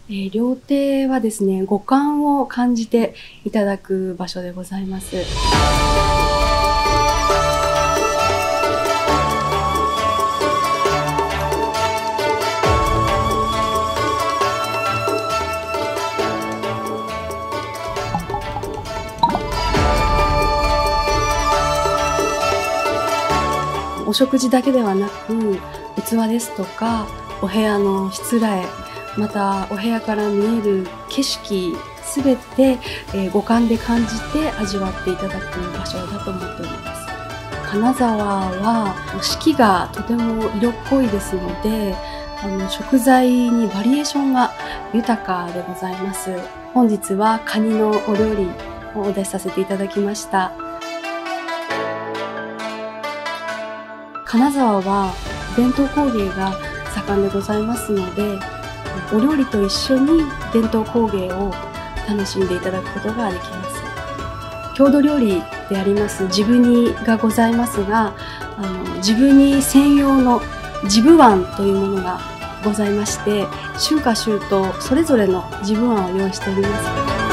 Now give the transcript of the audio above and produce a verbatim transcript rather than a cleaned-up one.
えー、料亭はですね、五感を感じていただく場所でございます。お食事だけではなく、器ですとか、お部屋のしつらえ、またお部屋から見える景色、すべて、えー、五感で感じて味わっていただく場所だと思っております。金沢は四季がとても色っぽいですので、あの食材にバリエーションが豊かでございます。本日はカニのお料理をお出しさせていただきました。金沢は伝統工芸が盛んでございますので、お料理と一緒に伝統工芸を楽しんでいただくことができます。郷土料理であります地ぶ煮がございますが、あの地ぶ煮専用の地ぶ椀というものがございまして、春夏秋冬それぞれの地ぶ椀を用意しております。